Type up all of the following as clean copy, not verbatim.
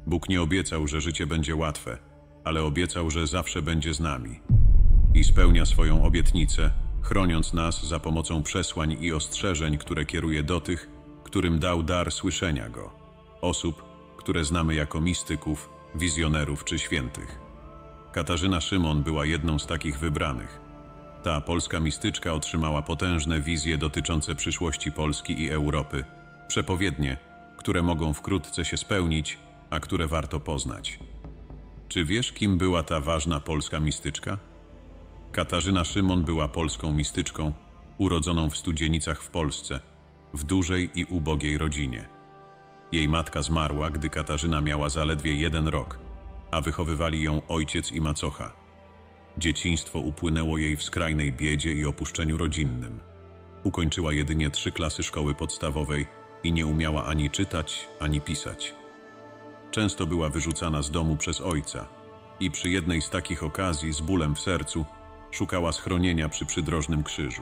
Bóg nie obiecał, że życie będzie łatwe, ale obiecał, że zawsze będzie z nami. I spełnia swoją obietnicę, chroniąc nas za pomocą przesłań i ostrzeżeń, które kieruje do tych, którym dał dar słyszenia Go. Osób, które znamy jako mistyków, wizjonerów czy świętych. Katarzyna Szymon była jedną z takich wybranych. Ta polska mistyczka otrzymała potężne wizje dotyczące przyszłości Polski i Europy, przepowiednie, które mogą wkrótce się spełnić, a które warto poznać. Czy wiesz, kim była ta ważna polska mistyczka? Katarzyna Szymon była polską mistyczką, urodzoną w Studzienicach w Polsce, w dużej i ubogiej rodzinie. Jej matka zmarła, gdy Katarzyna miała zaledwie 1 rok, a wychowywali ją ojciec i macocha. Dzieciństwo upłynęło jej w skrajnej biedzie i opuszczeniu rodzinnym. Ukończyła jedynie 3 klasy szkoły podstawowej i nie umiała ani czytać, ani pisać. Często była wyrzucana z domu przez ojca i przy jednej z takich okazji z bólem w sercu szukała schronienia przy przydrożnym krzyżu.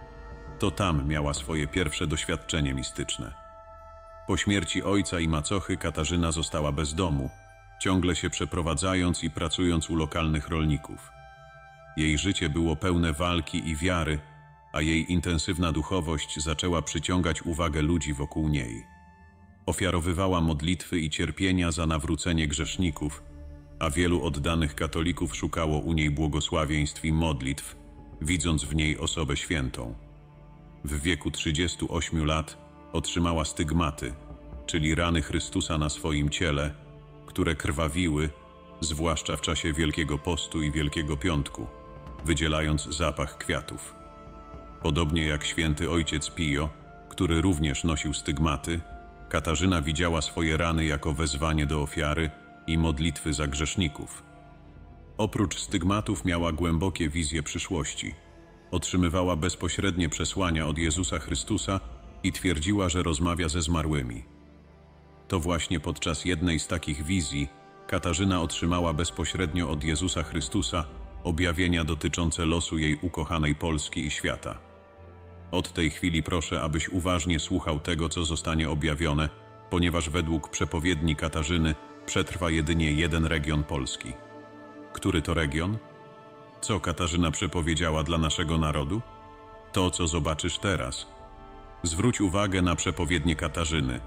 To tam miała swoje pierwsze doświadczenie mistyczne. Po śmierci ojca i macochy Katarzyna została bez domu, ciągle się przeprowadzając i pracując u lokalnych rolników. Jej życie było pełne walki i wiary, a jej intensywna duchowość zaczęła przyciągać uwagę ludzi wokół niej. Ofiarowywała modlitwy i cierpienia za nawrócenie grzeszników, a wielu oddanych katolików szukało u niej błogosławieństw i modlitw, widząc w niej osobę świętą. W wieku 38 lat otrzymała stygmaty, czyli rany Chrystusa na swoim ciele, które krwawiły, zwłaszcza w czasie Wielkiego Postu i Wielkiego Piątku, wydzielając zapach kwiatów. Podobnie jak święty ojciec Pio, który również nosił stygmaty, Katarzyna widziała swoje rany jako wezwanie do ofiary i modlitwy za grzeszników. Oprócz stygmatów miała głębokie wizje przyszłości. Otrzymywała bezpośrednie przesłania od Jezusa Chrystusa i twierdziła, że rozmawia ze zmarłymi. To właśnie podczas jednej z takich wizji Katarzyna otrzymała bezpośrednio od Jezusa Chrystusa objawienia dotyczące losu jej ukochanej Polski i świata. Od tej chwili proszę, abyś uważnie słuchał tego, co zostanie objawione, ponieważ według przepowiedni Katarzyny przetrwa jedynie 1 region Polski. Który to region? Co Katarzyna przepowiedziała dla naszego narodu? To, co zobaczysz teraz. Zwróć uwagę na przepowiednię Katarzyny.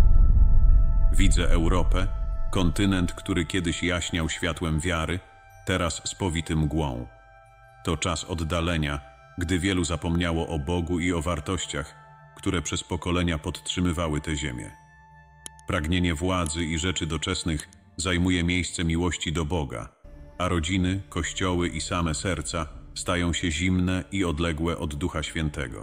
Widzę Europę, kontynent, który kiedyś jaśniał światłem wiary, teraz spowity mgłą. To czas oddalenia, gdy wielu zapomniało o Bogu i o wartościach, które przez pokolenia podtrzymywały tę ziemię. Pragnienie władzy i rzeczy doczesnych zajmuje miejsce miłości do Boga, a rodziny, kościoły i same serca stają się zimne i odległe od Ducha Świętego.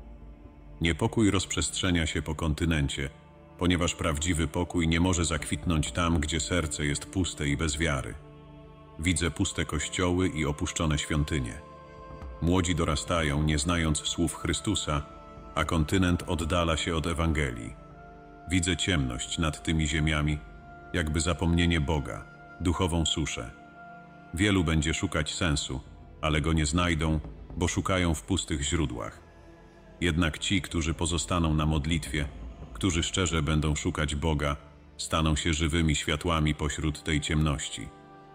Niepokój rozprzestrzenia się po kontynencie, ponieważ prawdziwy pokój nie może zakwitnąć tam, gdzie serce jest puste i bez wiary. Widzę puste kościoły i opuszczone świątynie. Młodzi dorastają, nie znając słów Chrystusa, a kontynent oddala się od Ewangelii. Widzę ciemność nad tymi ziemiami, jakby zapomnienie Boga, duchową suszę. Wielu będzie szukać sensu, ale go nie znajdą, bo szukają w pustych źródłach. Jednak ci, którzy pozostaną na modlitwie, którzy szczerze będą szukać Boga, staną się żywymi światłami pośród tej ciemności.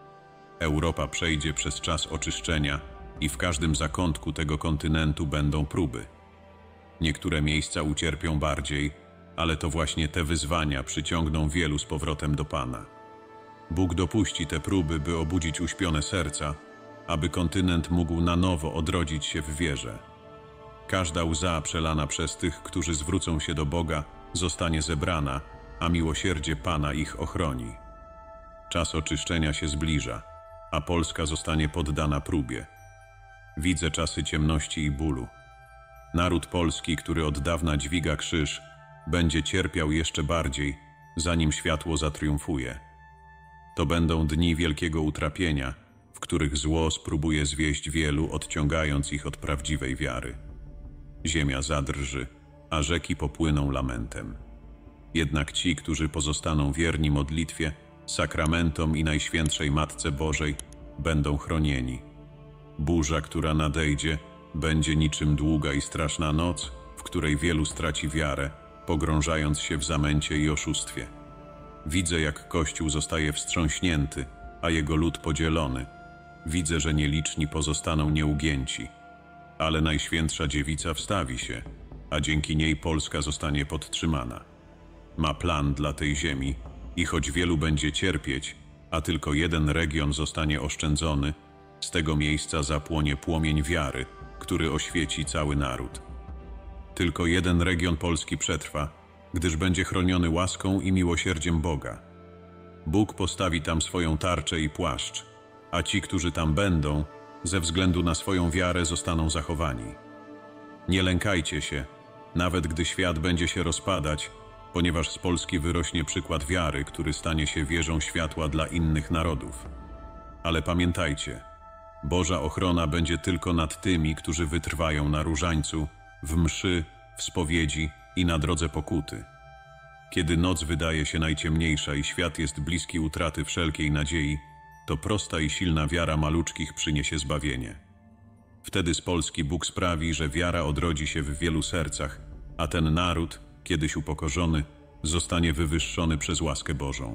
Europa przejdzie przez czas oczyszczenia i w każdym zakątku tego kontynentu będą próby. Niektóre miejsca ucierpią bardziej, ale to właśnie te wyzwania przyciągną wielu z powrotem do Pana. Bóg dopuści te próby, by obudzić uśpione serca, aby kontynent mógł na nowo odrodzić się w wierze. Każda łza przelana przez tych, którzy zwrócą się do Boga, zostanie zebrana, a miłosierdzie Pana ich ochroni. Czas oczyszczenia się zbliża, a Polska zostanie poddana próbie. Widzę czasy ciemności i bólu. Naród polski, który od dawna dźwiga krzyż, będzie cierpiał jeszcze bardziej, zanim światło zatriumfuje. To będą dni wielkiego utrapienia, w których zło spróbuje zwieść wielu, odciągając ich od prawdziwej wiary. Ziemia zadrży, a rzeki popłyną lamentem. Jednak ci, którzy pozostaną wierni modlitwie, sakramentom i Najświętszej Matce Bożej, będą chronieni. Burza, która nadejdzie, będzie niczym długa i straszna noc, w której wielu straci wiarę, pogrążając się w zamęcie i oszustwie. Widzę, jak Kościół zostaje wstrząśnięty, a jego lud podzielony. Widzę, że nieliczni pozostaną nieugięci. Ale Najświętsza Dziewica wstawi się, a dzięki niej Polska zostanie podtrzymana. Ma plan dla tej ziemi i choć wielu będzie cierpieć, a tylko jeden region zostanie oszczędzony, z tego miejsca zapłonie płomień wiary, który oświeci cały naród. Tylko jeden region Polski przetrwa, gdyż będzie chroniony łaską i miłosierdziem Boga. Bóg postawi tam swoją tarczę i płaszcz, a ci, którzy tam będą, ze względu na swoją wiarę zostaną zachowani. Nie lękajcie się, nawet gdy świat będzie się rozpadać, ponieważ z Polski wyrośnie przykład wiary, który stanie się wieżą światła dla innych narodów. Ale pamiętajcie, Boża ochrona będzie tylko nad tymi, którzy wytrwają na różańcu, w mszy, w spowiedzi i na drodze pokuty. Kiedy noc wydaje się najciemniejsza i świat jest bliski utraty wszelkiej nadziei, to prosta i silna wiara maluczkich przyniesie zbawienie. Wtedy z Polski Bóg sprawi, że wiara odrodzi się w wielu sercach, a ten naród, kiedyś upokorzony, zostanie wywyższony przez łaskę Bożą.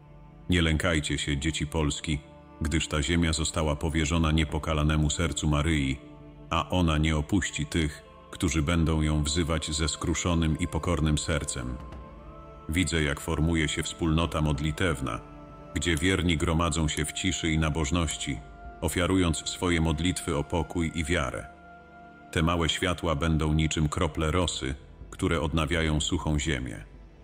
Nie lękajcie się, dzieci Polski, gdyż ta ziemia została powierzona niepokalanemu sercu Maryi, a ona nie opuści tych, którzy będą ją wzywać ze skruszonym i pokornym sercem. Widzę, jak formuje się wspólnota modlitewna, gdzie wierni gromadzą się w ciszy i nabożności, ofiarując swoje modlitwy o pokój i wiarę. Te małe światła będą niczym krople rosy, które odnawiają suchą ziemię.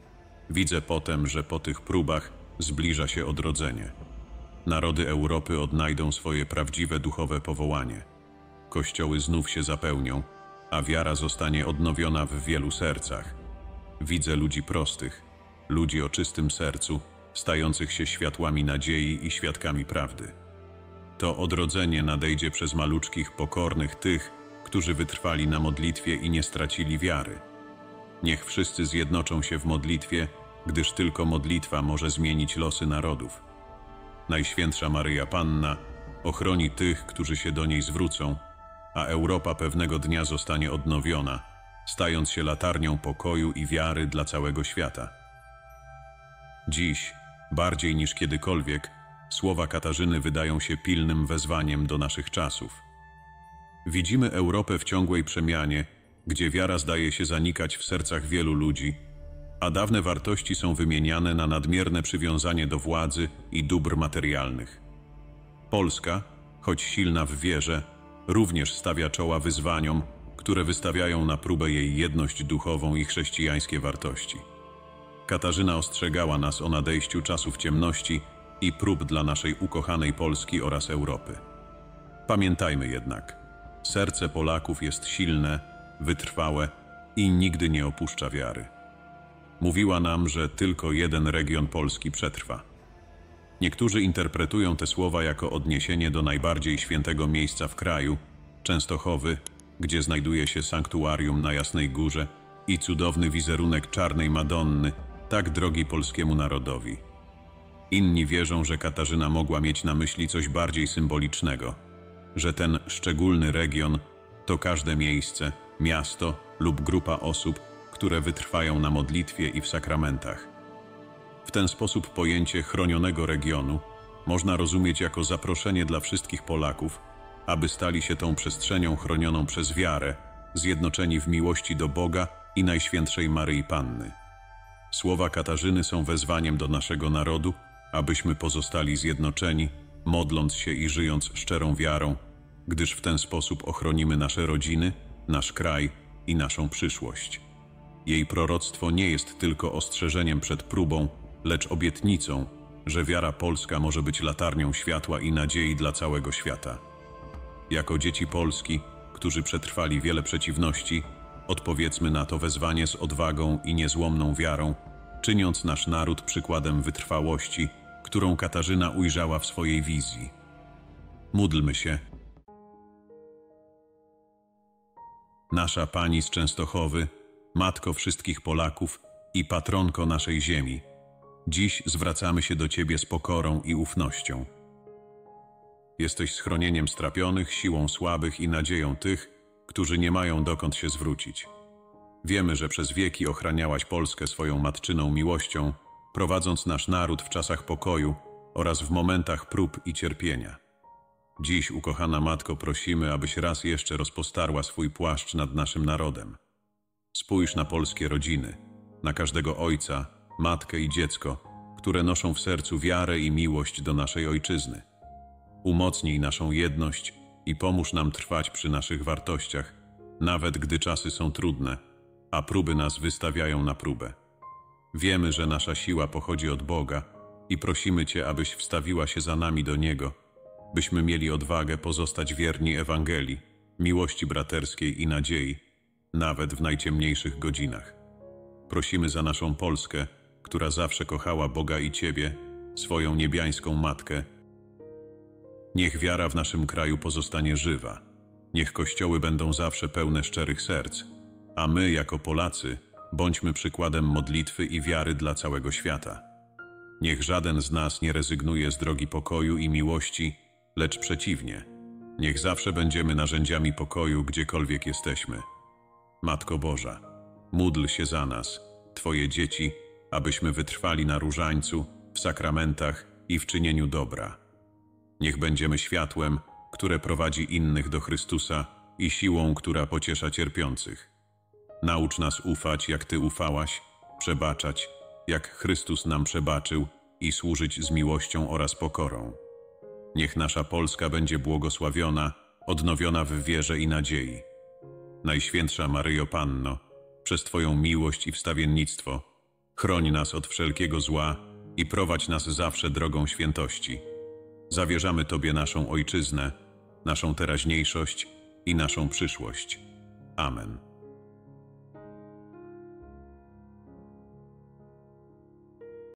Widzę potem, że po tych próbach zbliża się odrodzenie. Narody Europy odnajdą swoje prawdziwe duchowe powołanie. Kościoły znów się zapełnią, a wiara zostanie odnowiona w wielu sercach. Widzę ludzi prostych, ludzi o czystym sercu, stających się światłami nadziei i świadkami prawdy. To odrodzenie nadejdzie przez maluczkich, pokornych tych, którzy wytrwali na modlitwie i nie stracili wiary. Niech wszyscy zjednoczą się w modlitwie, gdyż tylko modlitwa może zmienić losy narodów. Najświętsza Maryja Panna ochroni tych, którzy się do niej zwrócą, a Europa pewnego dnia zostanie odnowiona, stając się latarnią pokoju i wiary dla całego świata. Dziś, bardziej niż kiedykolwiek, słowa Katarzyny wydają się pilnym wezwaniem do naszych czasów. Widzimy Europę w ciągłej przemianie, gdzie wiara zdaje się zanikać w sercach wielu ludzi, a dawne wartości są wymieniane na nadmierne przywiązanie do władzy i dóbr materialnych. Polska, choć silna w wierze, również stawia czoła wyzwaniom, które wystawiają na próbę jej jedność duchową i chrześcijańskie wartości. Katarzyna ostrzegała nas o nadejściu czasów ciemności i prób dla naszej ukochanej Polski oraz Europy. Pamiętajmy jednak, serce Polaków jest silne, wytrwałe i nigdy nie opuszcza wiary. Mówiła nam, że tylko jeden region Polski przetrwa. Niektórzy interpretują te słowa jako odniesienie do najbardziej świętego miejsca w kraju, Częstochowy, gdzie znajduje się sanktuarium na Jasnej Górze i cudowny wizerunek Czarnej Madonny, tak drogi polskiemu narodowi. Inni wierzą, że Katarzyna mogła mieć na myśli coś bardziej symbolicznego, że ten szczególny region to każde miejsce, miasto lub grupa osób, które wytrwają na modlitwie i w sakramentach. W ten sposób pojęcie chronionego regionu można rozumieć jako zaproszenie dla wszystkich Polaków, aby stali się tą przestrzenią chronioną przez wiarę, zjednoczeni w miłości do Boga i Najświętszej Maryi Panny. Słowa Katarzyny są wezwaniem do naszego narodu, abyśmy pozostali zjednoczeni, modląc się i żyjąc szczerą wiarą, gdyż w ten sposób ochronimy nasze rodziny, nasz kraj i naszą przyszłość. Jej proroctwo nie jest tylko ostrzeżeniem przed próbą, lecz obietnicą, że wiara polska może być latarnią światła i nadziei dla całego świata. Jako dzieci Polski, którzy przetrwali wiele przeciwności, odpowiedzmy na to wezwanie z odwagą i niezłomną wiarą, czyniąc nasz naród przykładem wytrwałości, którą Katarzyna ujrzała w swojej wizji. Módlmy się. Nasza Pani z Częstochowy, Matko wszystkich Polaków i Patronko naszej ziemi, dziś zwracamy się do Ciebie z pokorą i ufnością. Jesteś schronieniem strapionych, siłą słabych i nadzieją tych, którzy nie mają dokąd się zwrócić. Wiemy, że przez wieki ochraniałaś Polskę swoją matczyną miłością, prowadząc nasz naród w czasach pokoju oraz w momentach prób i cierpienia. Dziś, ukochana Matko, prosimy, abyś raz jeszcze rozpostarła swój płaszcz nad naszym narodem. Spójrz na polskie rodziny, na każdego ojca, matkę i dziecko, które noszą w sercu wiarę i miłość do naszej ojczyzny. Umocnij naszą jedność i pomóż nam trwać przy naszych wartościach, nawet gdy czasy są trudne, a próby nas wystawiają na próbę. Wiemy, że nasza siła pochodzi od Boga i prosimy Cię, abyś wstawiła się za nami do Niego, byśmy mieli odwagę pozostać wierni Ewangelii, miłości braterskiej i nadziei, nawet w najciemniejszych godzinach. Prosimy za naszą Polskę, która zawsze kochała Boga i Ciebie, swoją niebiańską Matkę. Niech wiara w naszym kraju pozostanie żywa. Niech kościoły będą zawsze pełne szczerych serc, a my, jako Polacy, bądźmy przykładem modlitwy i wiary dla całego świata. Niech żaden z nas nie rezygnuje z drogi pokoju i miłości, lecz przeciwnie. Niech zawsze będziemy narzędziami pokoju, gdziekolwiek jesteśmy. Matko Boża, módl się za nas, Twoje dzieci, abyśmy wytrwali na różańcu, w sakramentach i w czynieniu dobra. Niech będziemy światłem, które prowadzi innych do Chrystusa i siłą, która pociesza cierpiących. Naucz nas ufać, jak Ty ufałaś, przebaczać, jak Chrystus nam przebaczył i służyć z miłością oraz pokorą. Niech nasza Polska będzie błogosławiona, odnowiona w wierze i nadziei. Najświętsza Maryjo Panno, przez Twoją miłość i wstawiennictwo, chroń nas od wszelkiego zła i prowadź nas zawsze drogą świętości. Zawierzamy Tobie naszą ojczyznę, naszą teraźniejszość i naszą przyszłość. Amen.